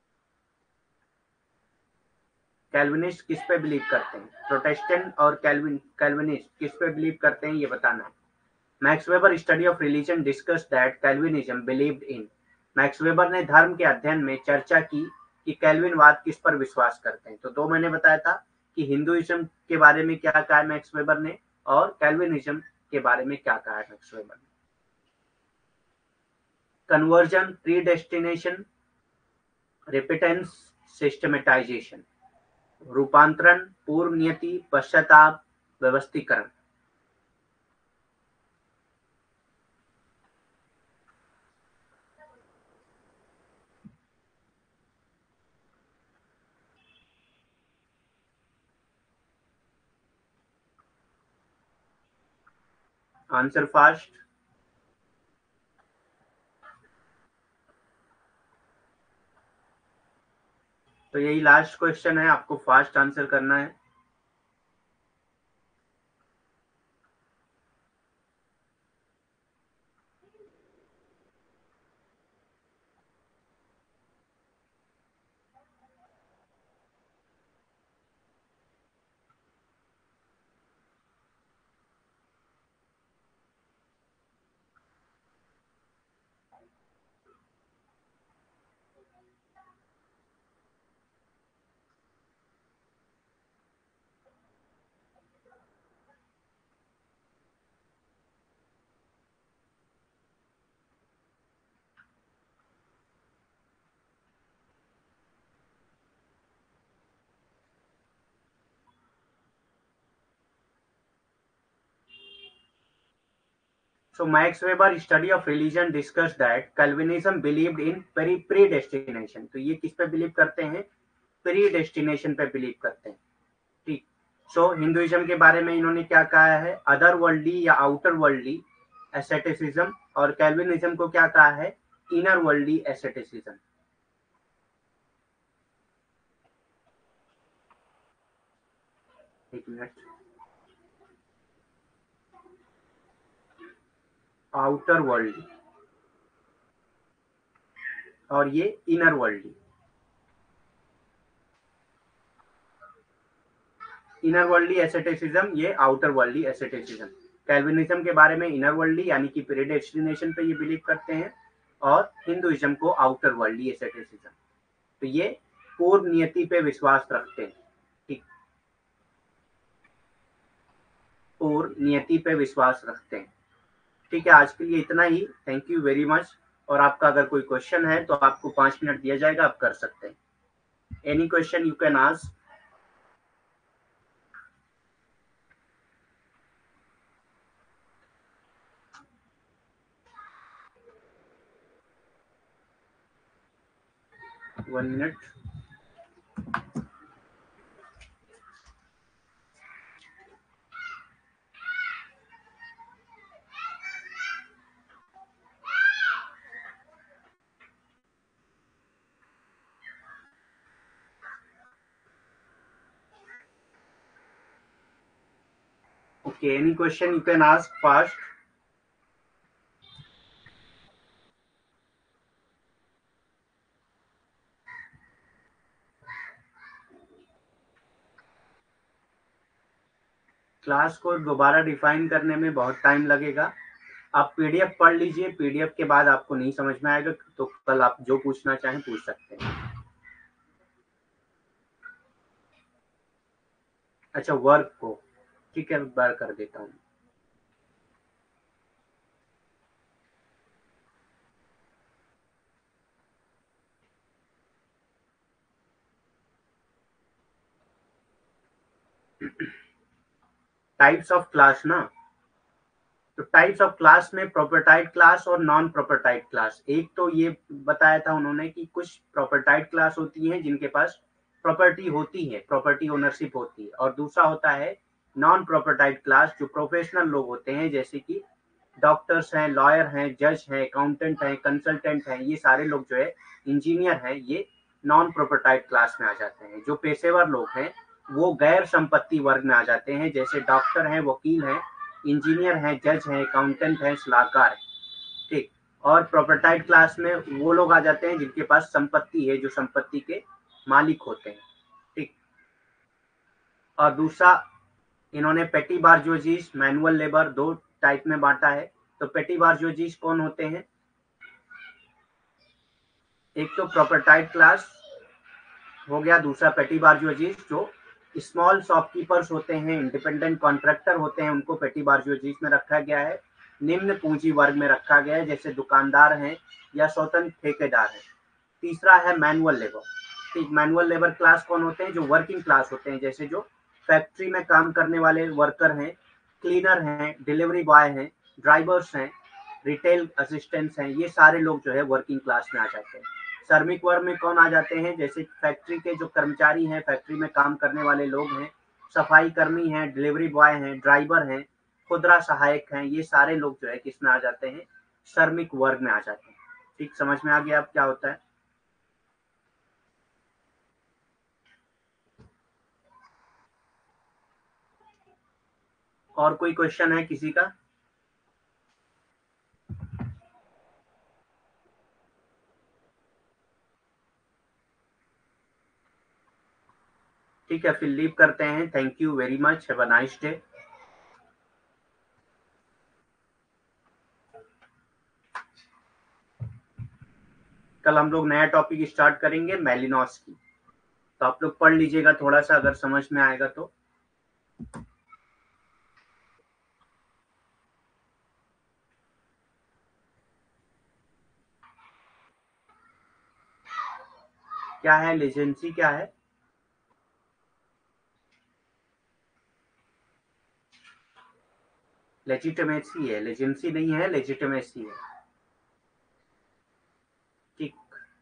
कैल्विनिस्ट किस पे बिलीव करते हैं? प्रोटेस्टेंट और कैल्विन कैल्विनिस्ट किस पे बिलीव करते हैं ये बताना है। Max Weber study of religion discuss that Calvinism believed in. Max Weber ने धर्म के अध्ययन में चर्चा की कि कैल्विनवाद किस पर विश्वास करते हैं। तो दो मैंने बताया था कि हिंदुइज्म के बारे में क्या कहा है मैक्स वेबर ने और कैल्विनिज्म के बारे में क्या कहा है मैक्स वेबर ने। Conversion, predestination, repentance, systematization. रूपांतरण, पूर्व नियति, पश्चाताप, व्यवस्थीकरण। Answer fast. तो यही लास्ट क्वेश्चन है, आपको फास्ट आंसर करना है। So Max Weber study of religion discussed that Calvinism believed in pre predestination. तो ये किस पे बिलीव करते हैं? प्रीडेस्टिनेशन पे बिलीव करते हैं। ठीक। सो हिंदुइज्म के बारे में इन्होंने क्या कहा है? अदर वर्ल्डली या आउटर वर्ल्डली एसेटिसिज्म, और कैल्विनिज्म को क्या कहा है? Inner worldly asceticism. एक मिनट। आउटर वर्ल्डली और ये inner worldly. Inner worldly asceticism, ये आउटर वर्ल्डली एसेटिसिज्म। कैल्विनिज्म के बारे में इनर वर्ल्डली यानी कि प्रीडेस्टिनेशन पे ये बिलीव करते हैं, और हिंदुइज्म को आउटर वर्ल्डली एसेटिसिज्म। तो ये पूर्व नियति पे विश्वास रखते हैं। ठीक, पूर्व नियति पे विश्वास रखते हैं। ठीक है, आज के लिए इतना ही। Thank you very much. और आपका अगर कोई क्वेश्चन है तो आपको पांच मिनट दिया जाएगा, आप कर सकते हैं। Any question you can ask. One minute. Okay, any question you can ask fast. Class को दोबारा डिफाइन करने में बहुत टाइम लगेगा। आप पीडीएफ पढ़ लीजिए, पीडीएफ के बाद आपको नहीं समझ में आएगा तो कल आप जो पूछना चाहें पूछ सकते हैं। अच्छा, वर्क को ठीक है, बार कर देता हूँ। टाइप्स ऑफ क्लास ना, तो टाइप्स ऑफ क्लास में प्रोपर्टाइड क्लास और नॉन प्रोपर्टाइड क्लास। एक तो ये बताया था उन्होंने कि कुछ प्रोपर्टाइड क्लास होती हैं जिनके पास प्रॉपर्टी होती है, प्रॉपर्टी ओनरशिप होती है, और दूसरा होता है नॉन प्रोपर्टाइड क्लास जो प्रोफेशनल लोग होते हैं, जैसे कि डॉक्टर्स हैं, लॉयर हैं, जज हैं, अकाउंटेंट हैं, कंसल्टेंट हैं, ये सारे लोग जो है, इंजीनियर हैं, ये नॉन प्रोपर्टाइड क्लास में आ जाते हैं। जो पेशेवर लोग हैं वो गैर संपत्ति वर्ग में आ जाते हैं, जैसे डॉक्टर हैं, वकील हैं, इंजीनियर हैं, जज हैं, अकाउंटेंट हैं, सलाहकार है। ठीक। और प्रॉपर्टाइड क्लास में वो लोग आ जाते हैं जिनके पास संपत्ति है, जो संपत्ति के मालिक होते हैं। ठीक। और दूसरा इन्होंने पेटी बार्जोजीज, मैनुअल लेबर दो टाइप में बांटा है। तो पेटी बार्जोजीज कौन होते हैं? एक तो प्रॉपर्टाइड क्लास हो गया, दूसरा पेटी बार्जोजीज जो स्मॉल शॉपकीपर्स होते हैं, इंडिपेंडेंट कॉन्ट्रैक्टर होते हैं, उनको पेटी बार्जोजीज में रखा गया है। निम्न पूंजी वर्ग में रखा गया है, जैसे दुकानदार हैं या स्वतंत्र ठेकेदार हैं। तीसरा है मैनुअल लेबर। ठीक, मैनुअल लेबर क्लास कौन होते हैं? जो वर्किंग क्लास होते हैं, जैसे जो फैक्ट्री में काम करने वाले वर्कर हैं, क्लीनर हैं, डिलीवरी बॉय हैं, ड्राइवर्स हैं, रिटेल असिस्टेंट्स हैं, ये सारे लोग जो है वर्किंग क्लास में आ जाते हैं। श्रमिक वर्ग में कौन आ जाते हैं? जैसे फैक्ट्री के जो कर्मचारी हैं, फैक्ट्री में काम करने वाले लोग हैं, सफाई कर्मी हैं, डिलीवरी बॉय हैं, ड्राइवर हैं, खुदरा सहायक हैं, ये सारे लोग जो है किस में आ जाते हैं? श्रमिक वर्ग में आ जाते हैं। ठीक, समझ में आ गया अब क्या होता है? और कोई क्वेश्चन है किसी का? ठीक है, फिर लीव करते हैं। Thank you very much, have a nice day. कल हम लोग नया टॉपिक स्टार्ट करेंगे, मेलिनोस की। तो आप लोग पढ़ लीजिएगा थोड़ा सा, अगर समझ में आएगा तो। क्या है लेजेंसी? क्या है? लेजिटिमेसी है, लेजेंसी नहीं है, लेजिटिमेसी है। ठीक।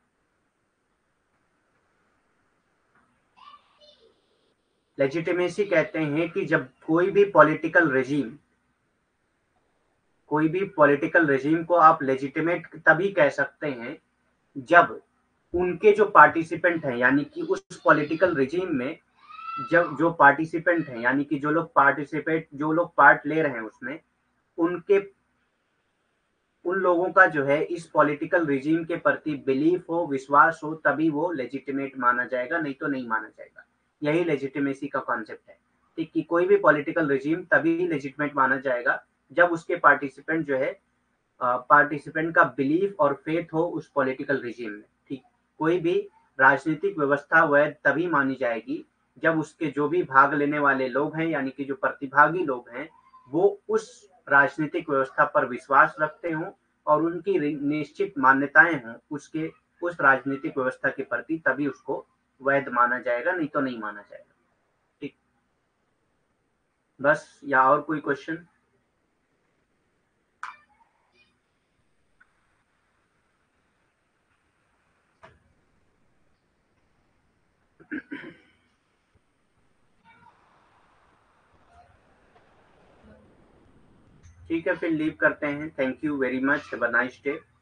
लेजिटिमेसी कहते हैं कि जब कोई भी पॉलिटिकल रेजिम कोई भी पॉलिटिकल रेजिम को आप लेजिटिमेट तभी कह सकते हैं जब उनके जो पार्टिसिपेंट हैं, यानी कि उस पॉलिटिकल रेजिम में जब जो पार्टिसिपेंट हैं, यानी कि जो लोग पार्टिसिपेट जो लोग पार्ट ले रहे हैं उसमें, उनके उन लोगों का जो है इस पॉलिटिकल रिजीम के प्रति बिलीफ हो, विश्वास हो, तभी वो लेजिटिमेट माना जाएगा, नहीं तो नहीं माना जाएगा। यही लेजिटिमेसी का कॉन्सेप्ट है। ठीक, कि कोई भी पॉलिटिकल रिजीम तभी लेजिटिमेट माना जाएगा जब उसके पार्टिसिपेंट जो है पार्टिसिपेंट का बिलीफ और फेथ हो उस पॉलिटिकल रिजीम में। ठीक, कोई भी राजनीतिक व्यवस्था वैध तभी मानी जाएगी जब उसके जो भी भाग लेने वाले लोग हैं, यानी कि जो प्रतिभागी लोग हैं, वो उस राजनीतिक व्यवस्था पर विश्वास रखते हों और उनकी निश्चित मान्यताएं हों उसके उस राजनीतिक व्यवस्था के प्रति, तभी उसको वैध माना जाएगा, नहीं तो नहीं माना जाएगा। ठीक, बस, या और कोई क्वेश्चन? ठीक है, फिर लीव करते हैं। Thank you very much, have a nice day.